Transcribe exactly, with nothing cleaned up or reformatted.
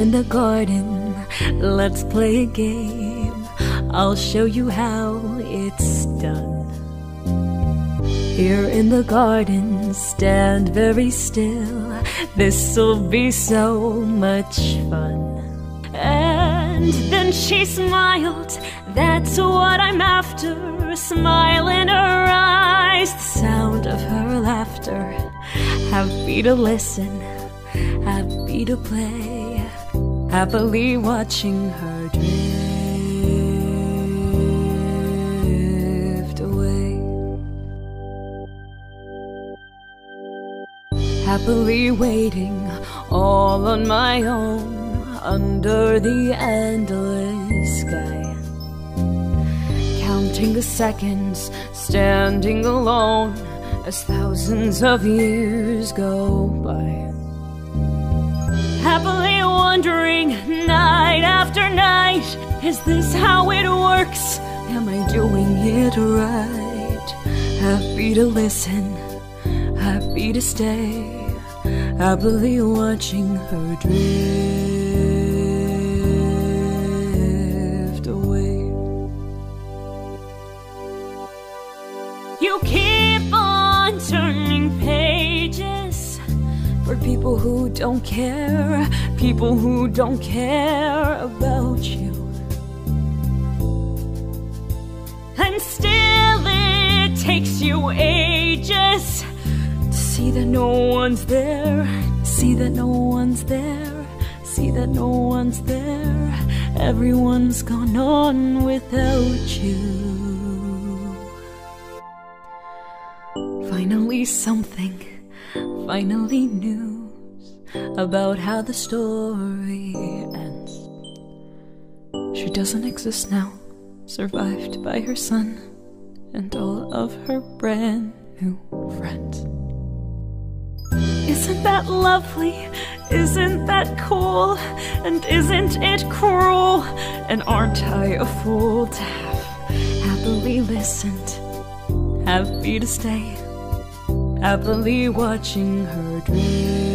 in the garden, let's play a game. I'll show you how it's done. Here in the garden, stand very still. This'll be so much fun. And then she smiled, that's what I'm after. A smile in her eyes, the sound of her laughter. Happy to listen, happy to play, happily watching her drift away. Happily waiting all on my own under the endless sky, counting the seconds, standing alone as thousands of years go by. Happily wondering night after night, is this how it works? Am I doing it right? Happy to listen, happy to stay, happily watching her drift away. You keep on turning pages for people who don't care, people who don't care about you. And still it takes you ages to see that no one's there, see that no one's there, see that no one's there. Everyone's gone on without you. Finally something, finally news about how the story ends. She doesn't exist now, survived by her son and all of her brand new friends. Isn't that lovely? Isn't that cool? And isn't it cruel? And aren't I a fool to have happily listened, happy to stay, happily watching her drift